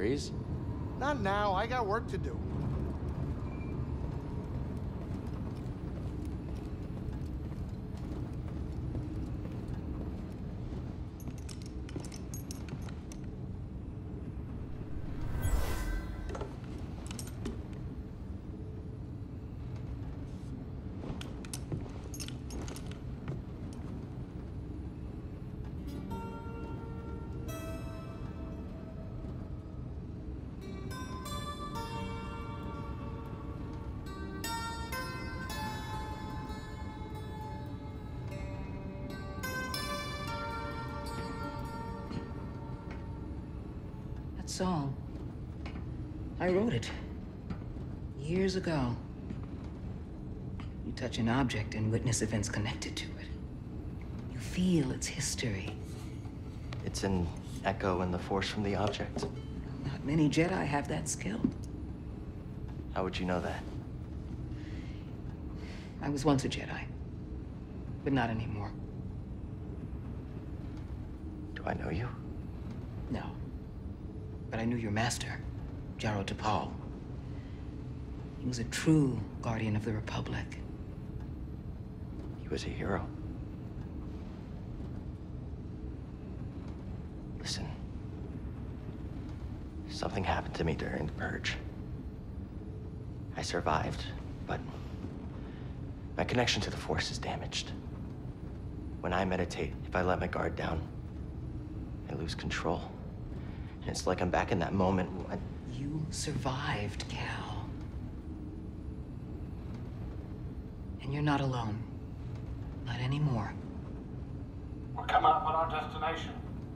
Freeze? Not now, I got work to do. Song. I wrote it years ago. You touch an object and witness events connected to it. You feel its history. It's an echo in the force from the object. Not many Jedi have that skill. How would you know that? I was once a Jedi, but not anymore. Do I know you? No. But I knew your master, Jaro Tapal. He was a true guardian of the Republic. He was a hero. Listen. Something happened to me during the Purge. I survived, but my connection to the Force is damaged. When I meditate, if I let my guard down, I lose control. And it's like I'm back in that moment when... You survived, Cal. And you're not alone. Not anymore. We're coming up on our destination.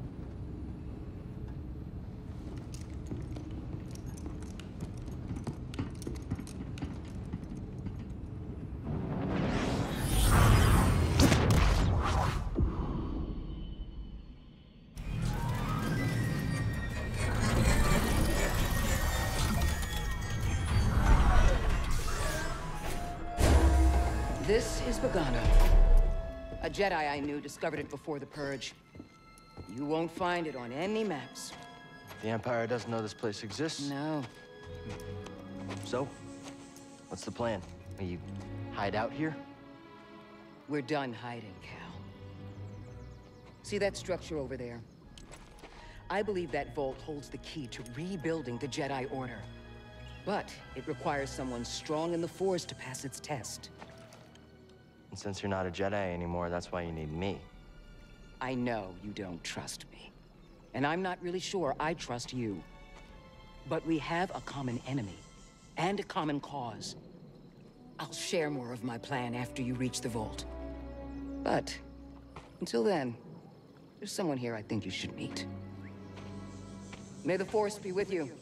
This is Bogano. A Jedi I knew discovered it before the Purge. You won't find it on any maps. The Empire doesn't know this place exists. No. So, what's the plan? Will you hide out here? We're done hiding, Cal. See that structure over there? I believe that vault holds the key to rebuilding the Jedi Order. But it requires someone strong in the Force to pass its test. And since you're not a Jedi anymore, that's why you need me. I know you don't trust me. And I'm not really sure I trust you. But we have a common enemy. And a common cause. I'll share more of my plan after you reach the vault. But, until then, there's someone here I think you should meet. May the Force be with you.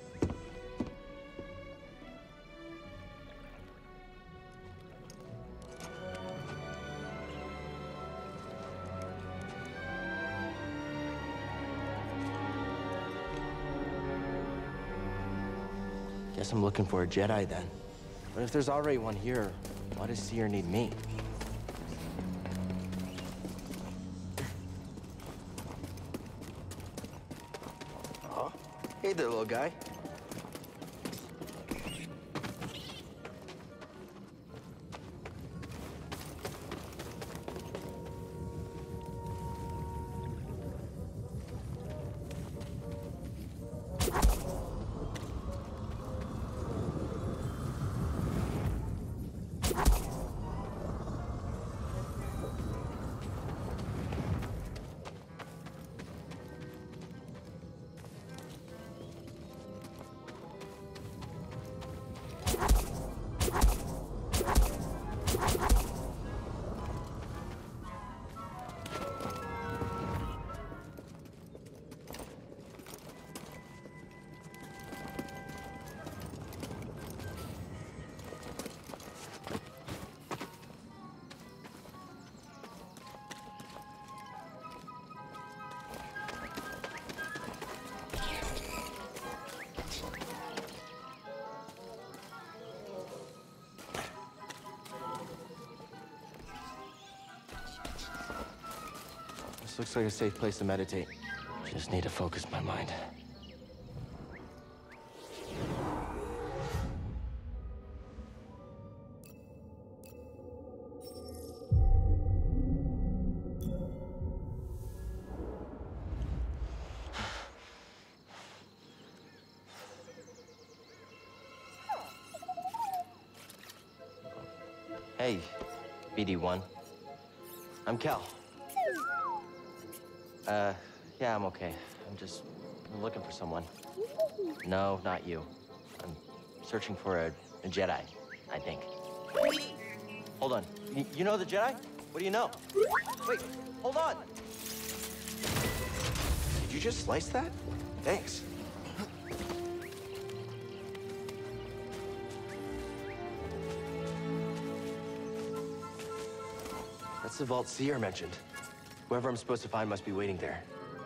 Guess I'm looking for a Jedi then. But if there's already one here, why does Seer need me? Oh, hey there, little guy. This looks like a safe place to meditate. Just need to focus my mind. Hey, BD1. I'm Cal. Yeah, I'm okay. I'm looking for someone. No, not you. I'm searching for a Jedi, I think. Hold on. You know the Jedi? What do you know? Wait, hold on. Did you just slice that? Thanks. That's the vault Seer mentioned. Whoever I'm supposed to find must be waiting there.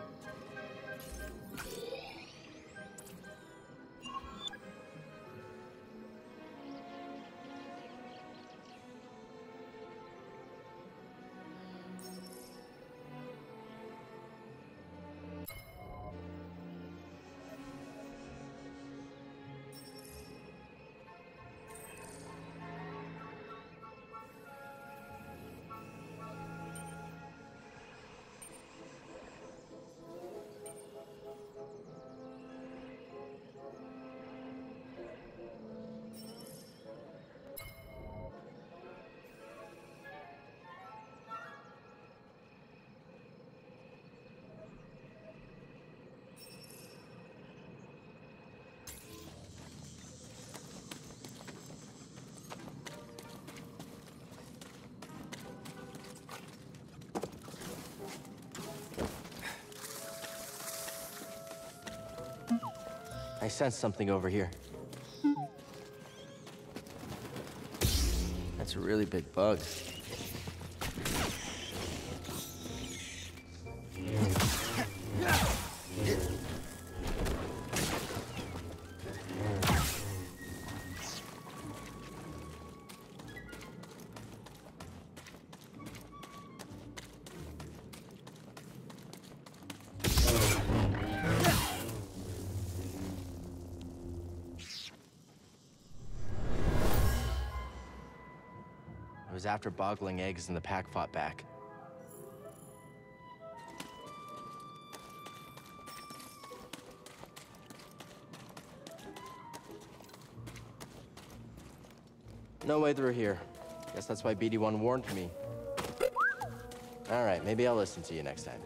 I sense something over here. That's a really big bug. It was after boggling eggs and the pack fought back. No way through here. Guess that's why BD1 warned me. All right, maybe I'll listen to you next time.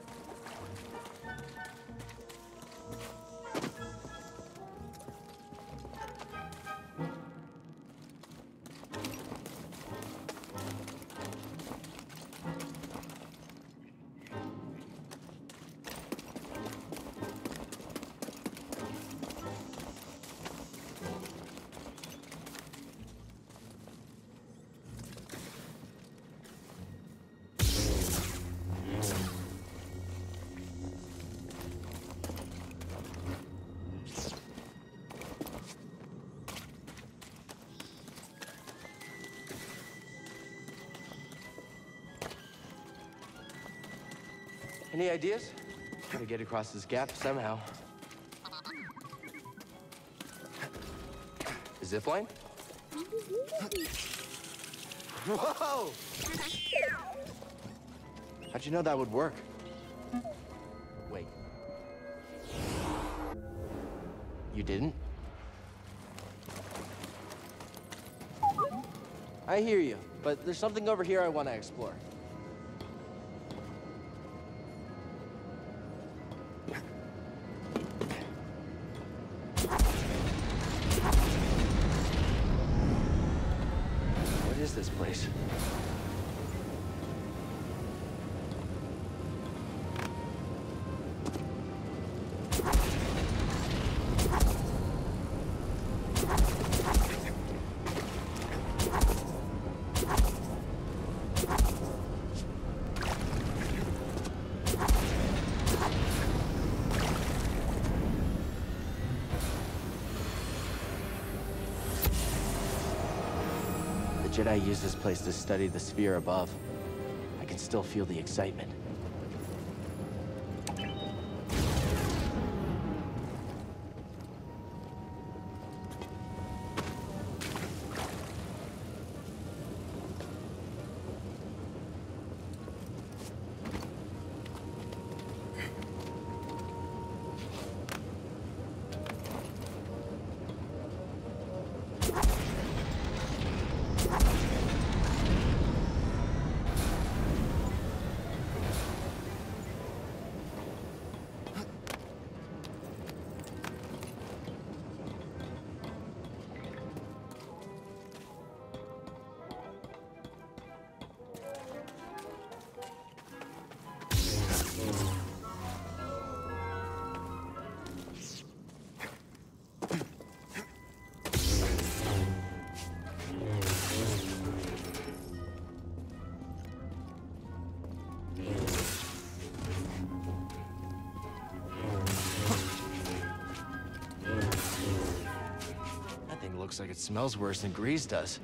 Any ideas? Gotta get across this gap somehow. A zip line? Whoa! How'd you know that would work? Wait. You didn't? I hear you, but there's something over here I want to explore. What is this place? The Jedi used this place to study the sphere above. I can still feel the excitement. looks like it smells worse than grease does.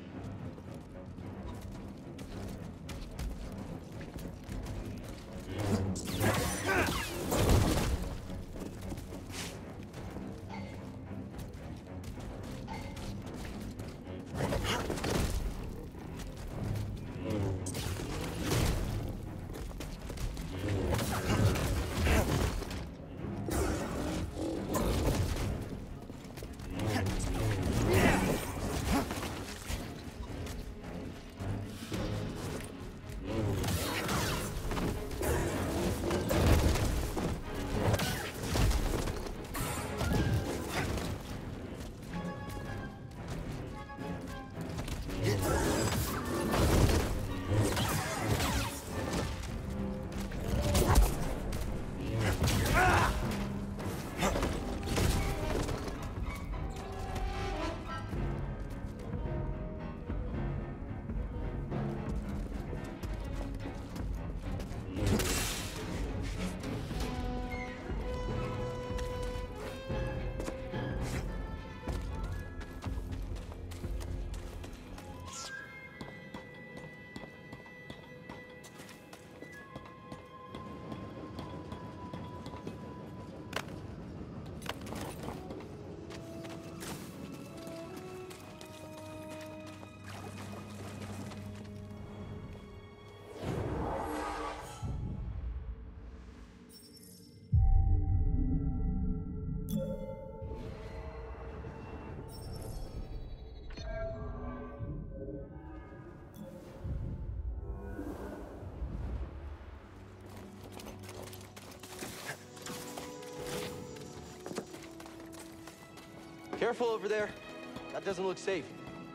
Careful over there. That doesn't look safe.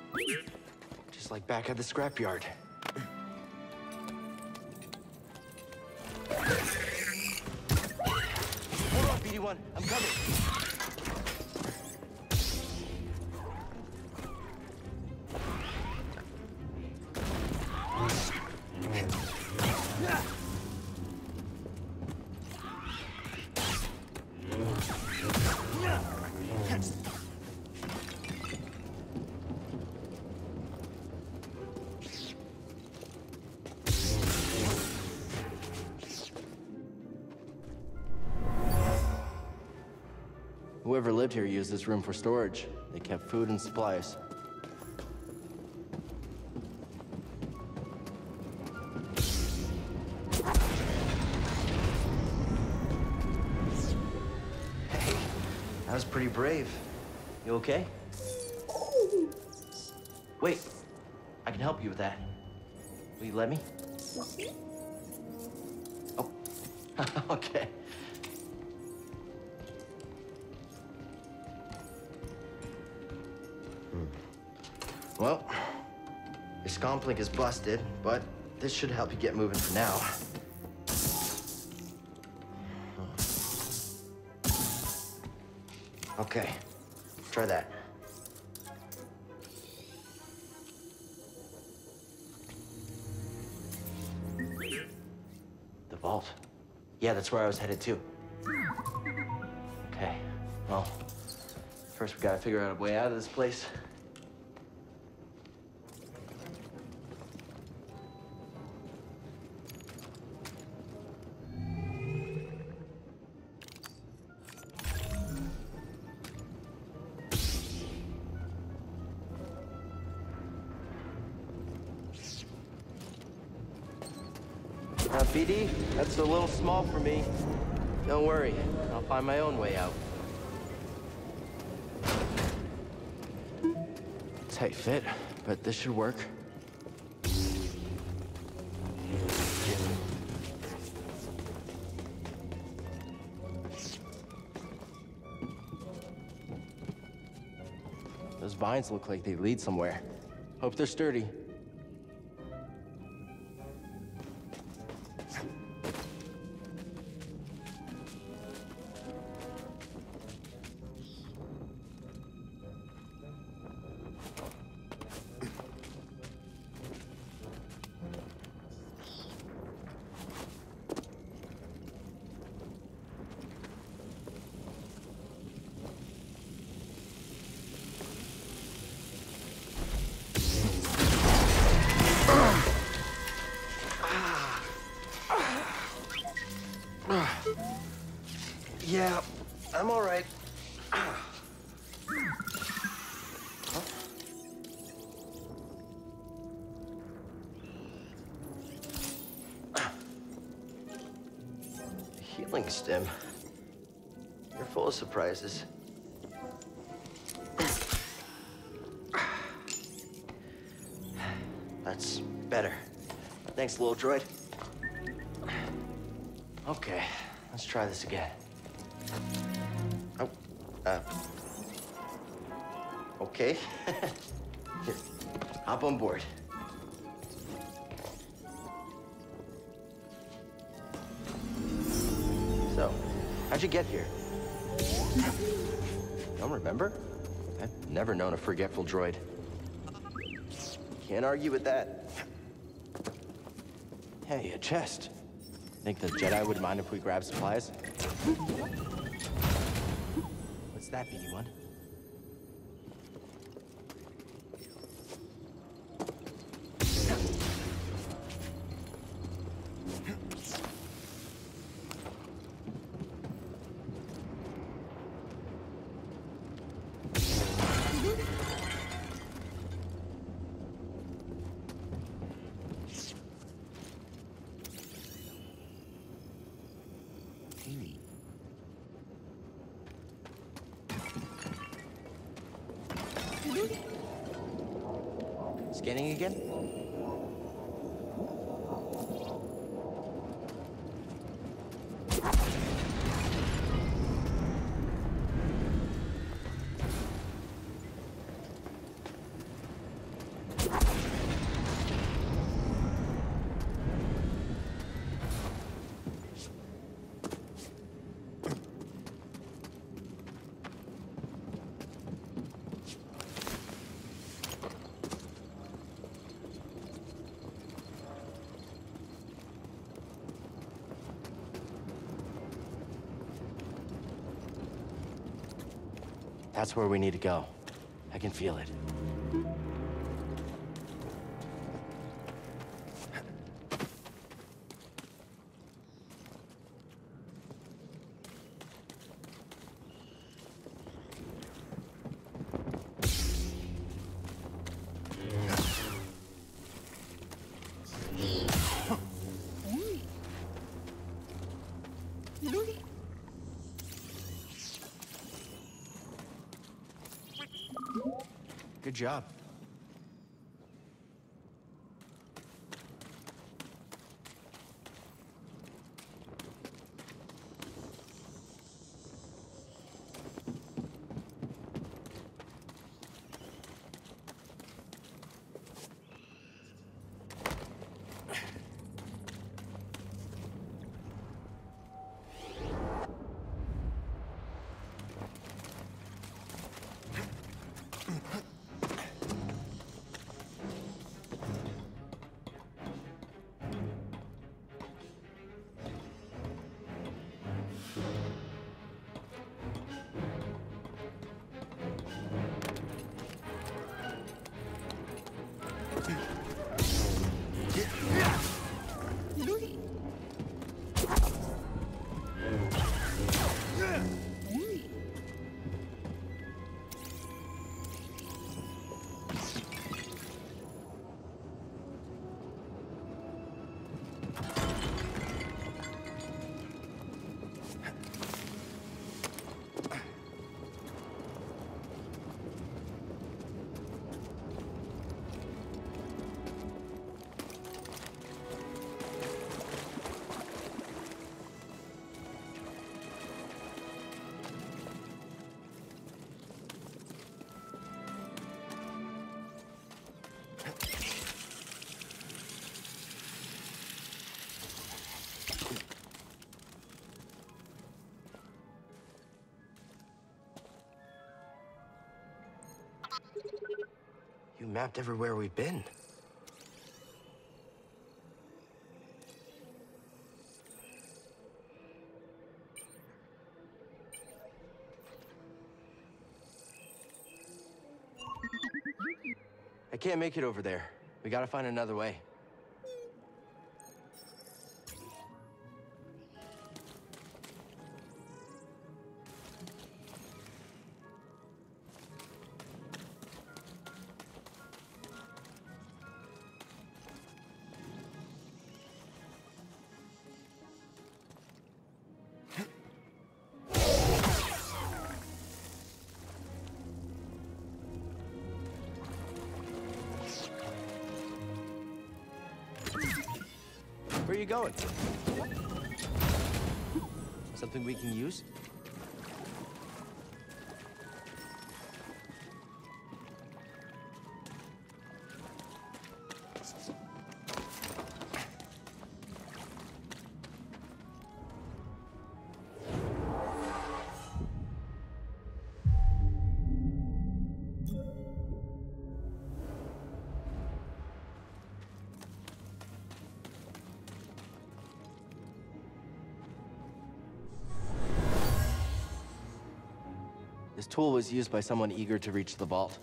Just like back at the scrapyard. Hold on, BD-1. I'm coming. Whoever lived here used this room for storage. They kept food and supplies. Hey, that was pretty brave. You okay? Wait, I can help you with that. Will you let me? Oh, okay. Well, your scomp is busted, but this should help you get moving for now. Okay, try that. The vault. Yeah, that's where I was headed to. Okay, well, first we gotta figure out a way out of this place. BD, that's a little small for me. Don't worry, I'll find my own way out. Tight fit, but this should work. Those vines look like they lead somewhere. Hope they're sturdy. feeling, Stim? You're full of surprises. That's better. Thanks, little droid. Okay, let's try this again. Oh, okay. Here, hop on board. So, how'd you get here? Don't remember? I've never known a forgetful droid. Can't argue with that. Hey, a chest. Think the Jedi would mind if we grab supplies? What's that, BD-1? Scanning again? That's where we need to go. I can feel it. Good job. You mapped everywhere we've been. I can't make it over there. We gotta find another way. Where are you going? Something we can use? This tool was used by someone eager to reach the vault.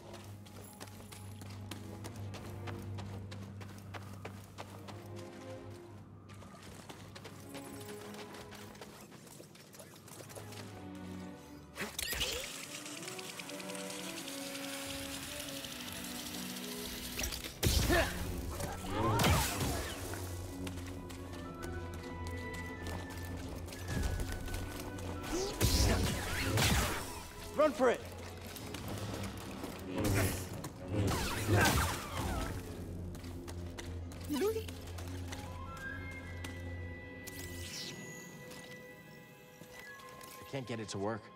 Run for it! I can't get it to work.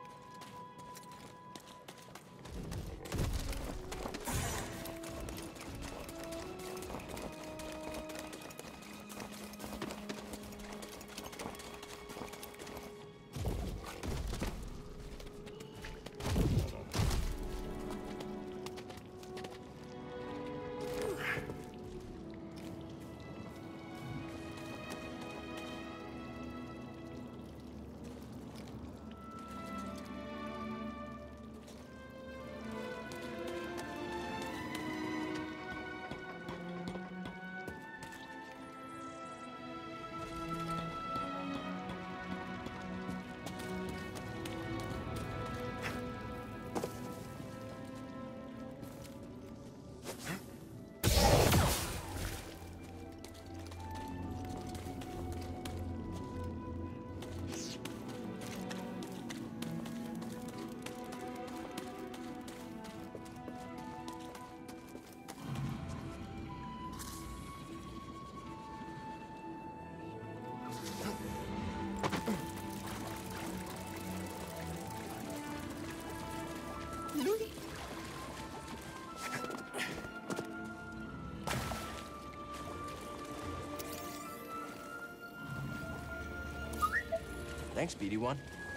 Thanks, BD1.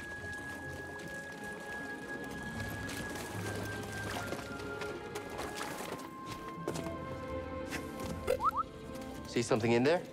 See something in there?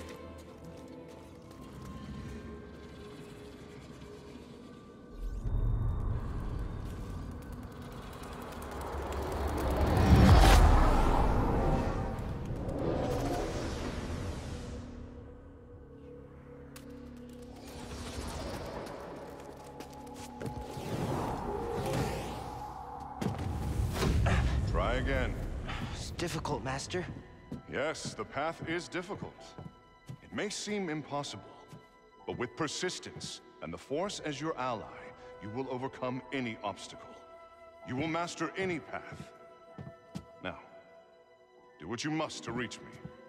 Try again. It's difficult, Master. Yes, the path is difficult. It may seem impossible, but with persistence and the Force as your ally, you will overcome any obstacle. You will master any path. Now, do what you must to reach me.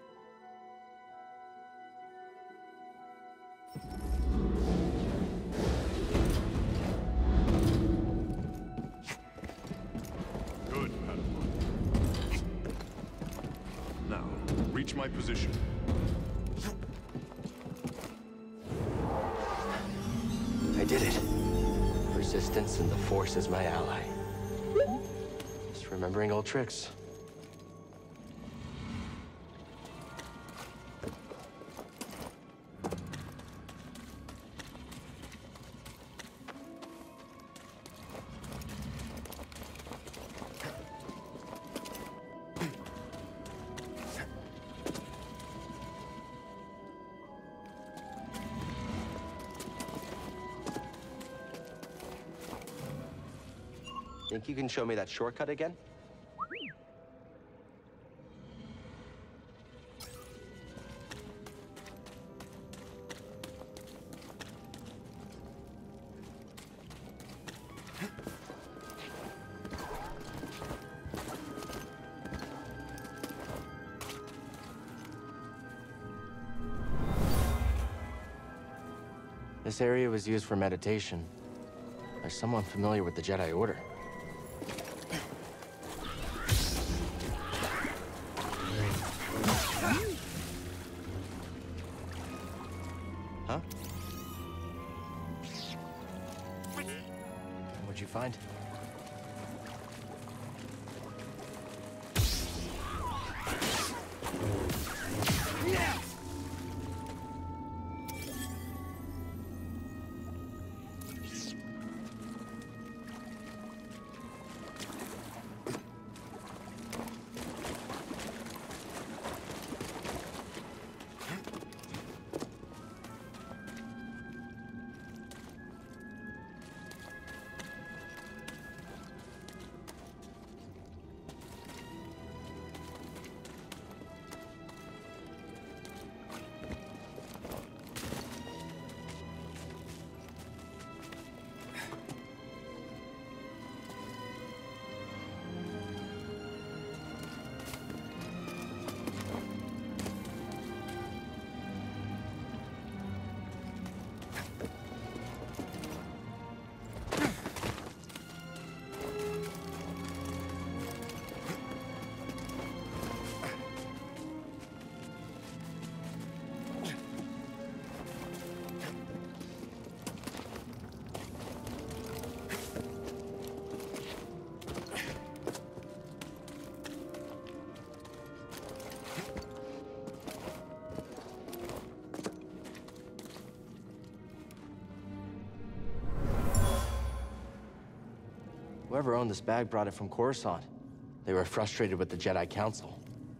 Good, Padawan. Now, reach my position. I did it. Persistence and the Force is my ally. Just remembering old tricks. Think you can show me that shortcut again? This area was used for meditation. There's someone familiar with the Jedi Order. Huh? What'd you find? Whoever owned this bag brought it from Coruscant. They were frustrated with the Jedi Council.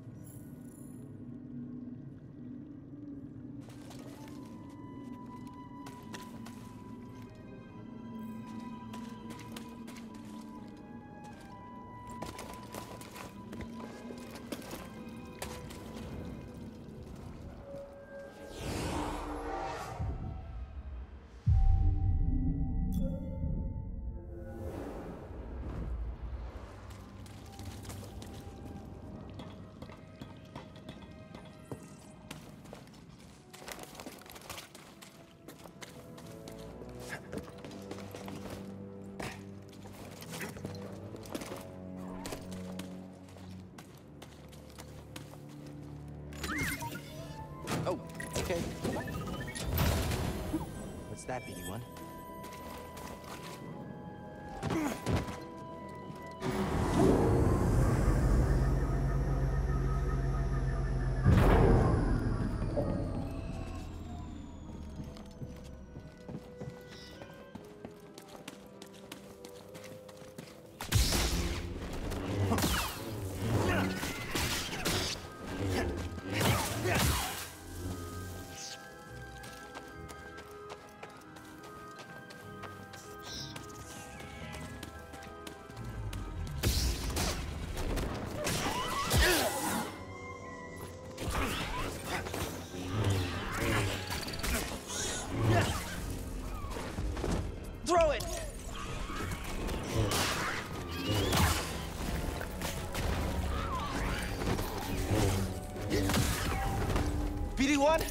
Oh, okay. What's that, BD-1? Throw it! BD-1?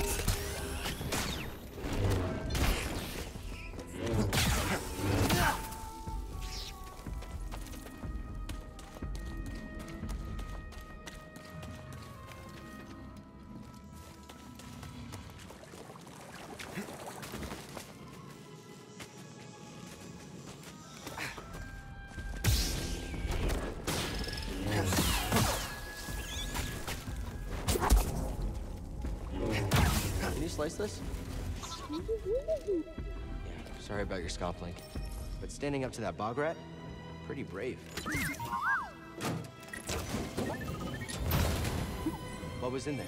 Can you slice this? Yeah, sorry about your scalp link. But standing up to that bog rat, pretty brave. What was in there?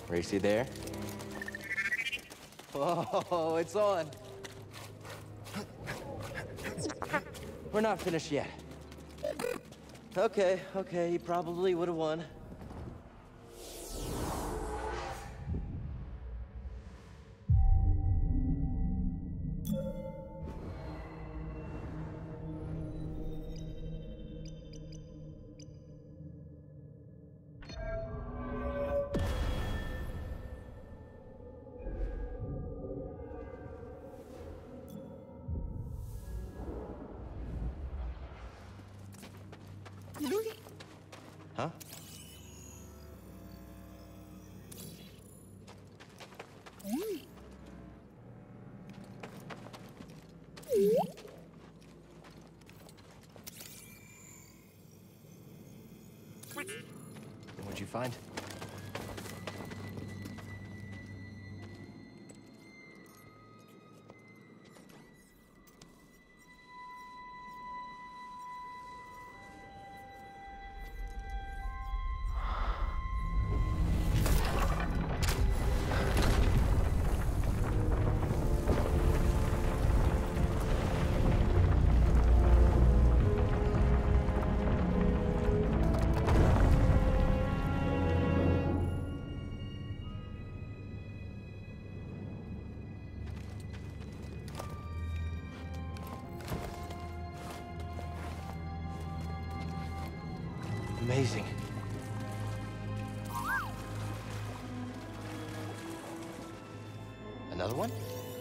Racy there. Whoa, it's on. We're not finished yet. Okay, you probably would have won. Huh? What'd you find? Amazing. Another one?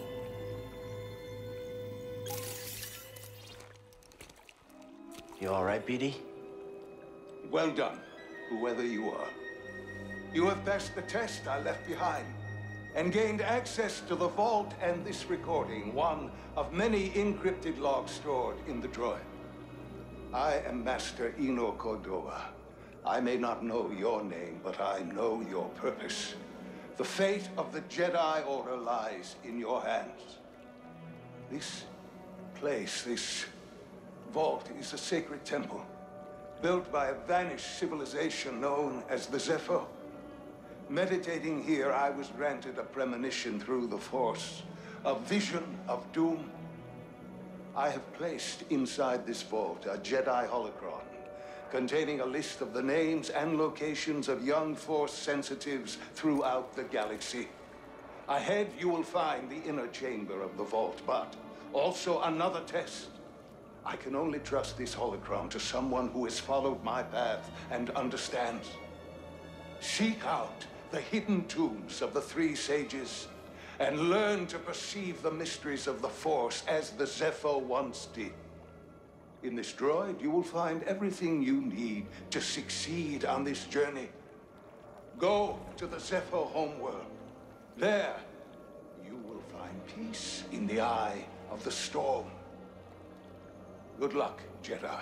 You all right, BD? Well done, whoever you are. You have passed the test I left behind and gained access to the vault and this recording, one of many encrypted logs stored in the droid. I am Master Eno Cordova. I may not know your name, but I know your purpose. The fate of the Jedi Order lies in your hands. This place, this vault, is a sacred temple, built by a vanished civilization known as the Zepho. Meditating here, I was granted a premonition through the Force, a vision of doom. I have placed inside this vault a Jedi holocron containing a list of the names and locations of young Force sensitives throughout the galaxy. Ahead, you will find the inner chamber of the vault, but also another test. I can only trust this holocron to someone who has followed my path and understands. Seek out the hidden tombs of the three sages and learn to perceive the mysteries of the Force as the Zepho once did. In this droid, you will find everything you need to succeed on this journey. Go to the Zepho homeworld. There, you will find peace in the eye of the storm. Good luck, Jedi.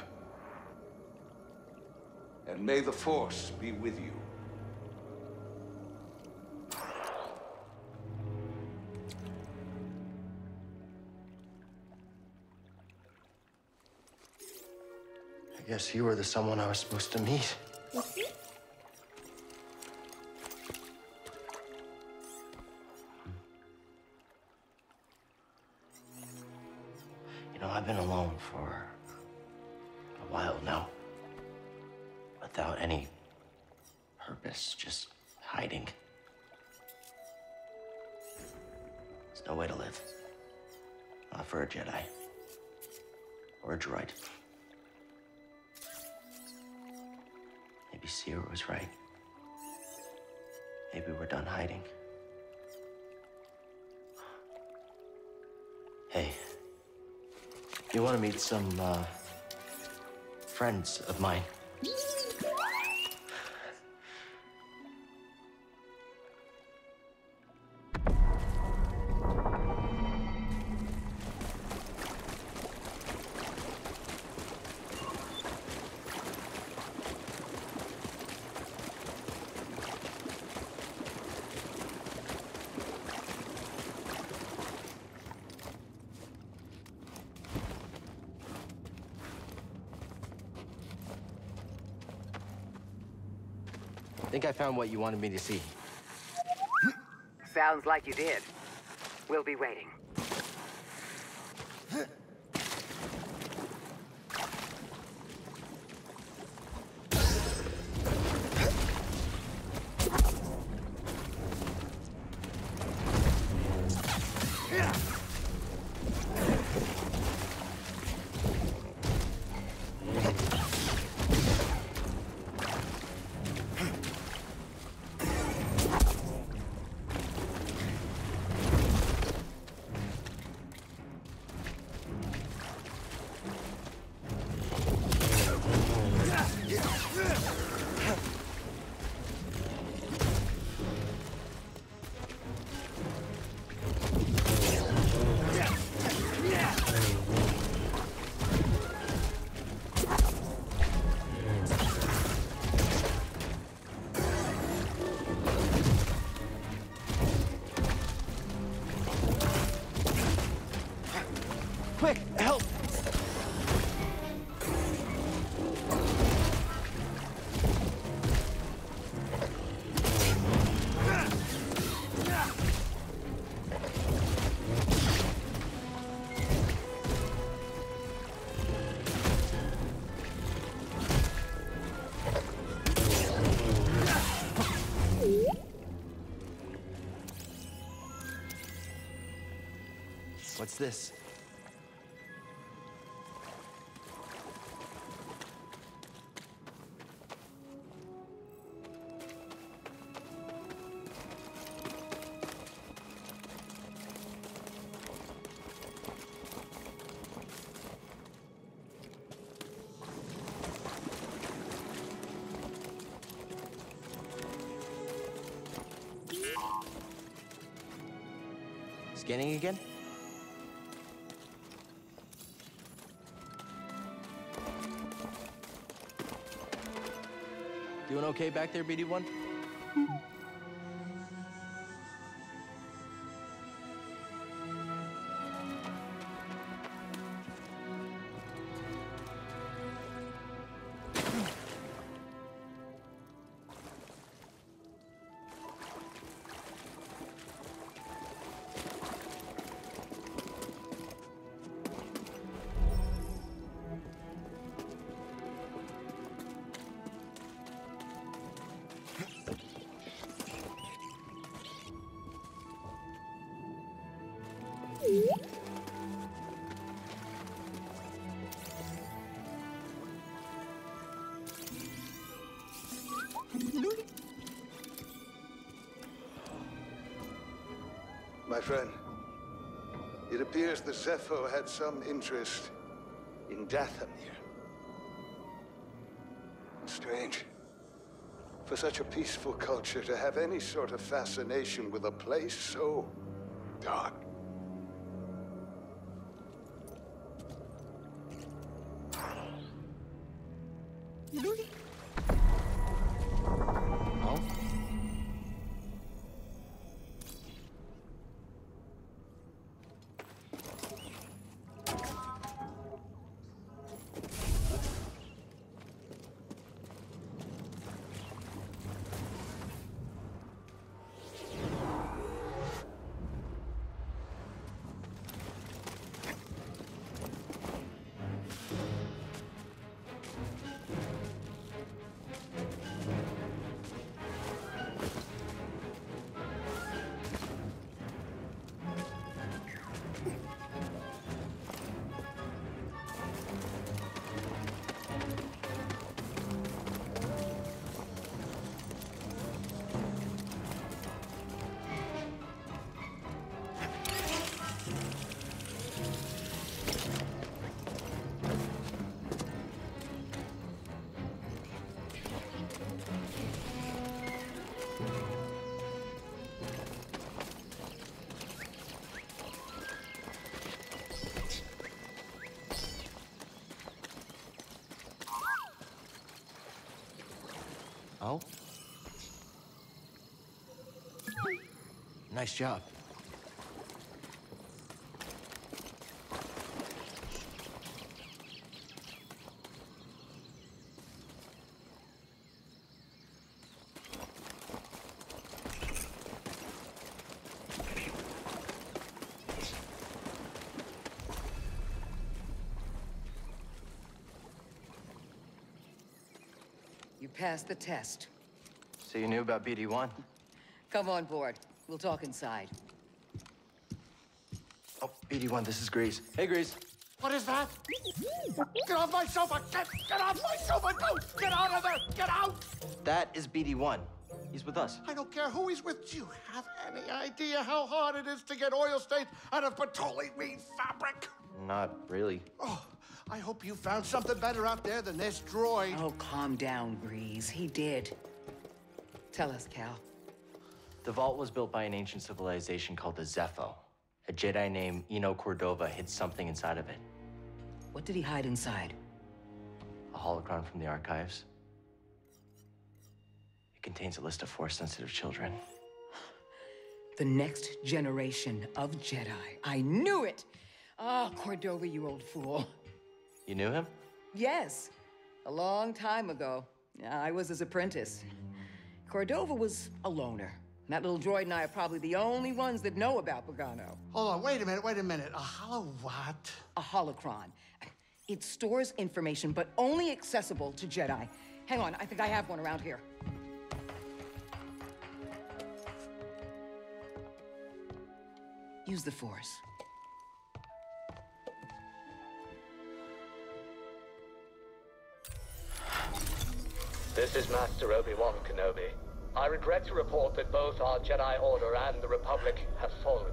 And may the Force be with you. I guess you were the someone I was supposed to meet. You know, I've been alone for a while now. Without any purpose, just hiding. There's no way to live. Not for a Jedi. Or a droid. Maybe Seer was right. Maybe we're done hiding. Hey, you want to meet some, friends of mine? I think I found what you wanted me to see. Sounds like you did. We'll be waiting. Quick, help! What's this? Scanning again? Doing okay back there, BD1? My friend, it appears the Zepho had some interest in Dathomir. Strange. For such a peaceful culture to have any sort of fascination with a place so dark. Oh? Oh? Nice job. passed the test. So you knew about BD-1? Come on board. We'll talk inside. Oh, BD-1, this is Grease. Hey, Grease. What is that? Get off my sofa! Get off my sofa! Don't! Get out of there! Get out! That is BD-1. He's with us. I don't care who he's with. Do you have any idea how hard it is to get oil stains out of petroleum fabric? Not really. Oh, I hope you found something better out there than this droid. Oh, calm down, Grease. He did. Tell us, Cal. The vault was built by an ancient civilization called the Zepho. A Jedi named Eno Cordova hid something inside of it. What did he hide inside? A holocron from the archives. It contains a list of Force-sensitive children. The next generation of Jedi. I knew it! Ah, Cordova, you old fool. You knew him? Yes, a long time ago. I was his apprentice. Cordova was a loner. That little droid and I are probably the only ones that know about Pagano. Hold on, wait a minute. A hollow what? A holocron. It stores information, but only accessible to Jedi. Hang on, I think I have one around here. Use the Force. This is Master Obi-Wan Kenobi. I regret to report that both our Jedi Order and the Republic have fallen.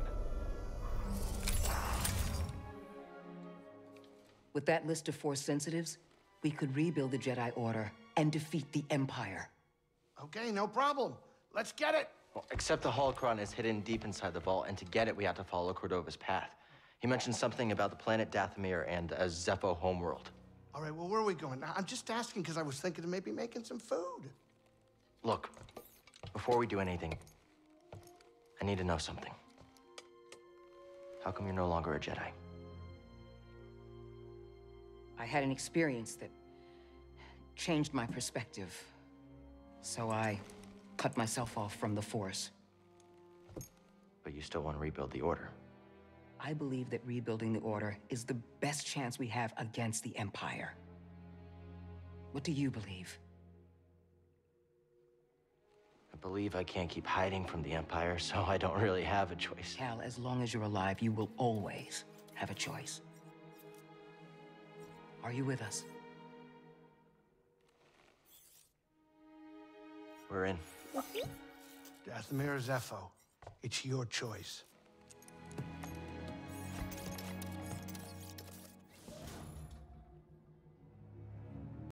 With that list of Force sensitives, we could rebuild the Jedi Order and defeat the Empire. Okay, no problem. Let's get it. Well, except the holocron is hidden deep inside the vault, and to get it, we have to follow Cordova's path. He mentioned something about the planet Dathomir and a Zepho homeworld. All right, well, where are we going? I'm just asking because I was thinking of maybe making some food. Look, before we do anything, I need to know something. How come you're no longer a Jedi? I had an experience that changed my perspective. So I cut myself off from the Force. But you still want to rebuild the Order. I believe that rebuilding the Order is the best chance we have against the Empire. What do you believe? I believe I can't keep hiding from the Empire, so I don't really have a choice. Cal, as long as you're alive, you will always have a choice. Are you with us? We're in. Dathomir Zepho, it's your choice.